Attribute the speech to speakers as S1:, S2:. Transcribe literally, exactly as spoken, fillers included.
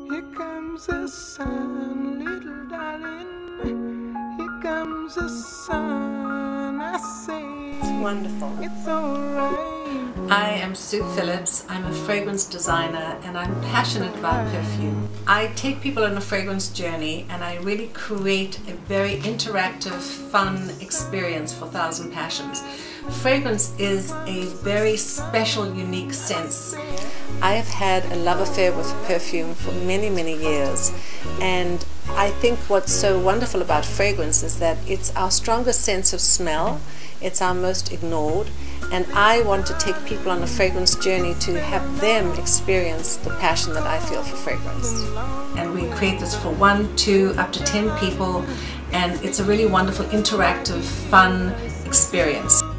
S1: Here comes the sun, little darling. Here comes the sun. I say
S2: It's wonderful.
S1: it's alright.
S2: I am Sue Phillips. I'm a fragrance designer and I'm passionate about perfume. I take people on a fragrance journey and I really create a very interactive, fun experience for Thousand Passions. Fragrance is a very special, unique sense. I have had a love affair with perfume for many, many years, and I think what's so wonderful about fragrance is that it's our strongest sense of smell, it's our most ignored, and I want to take people on a fragrance journey to have them experience the passion that I feel for fragrance. And we create this for one, two, up to ten people, and it's a really wonderful, interactive, fun experience.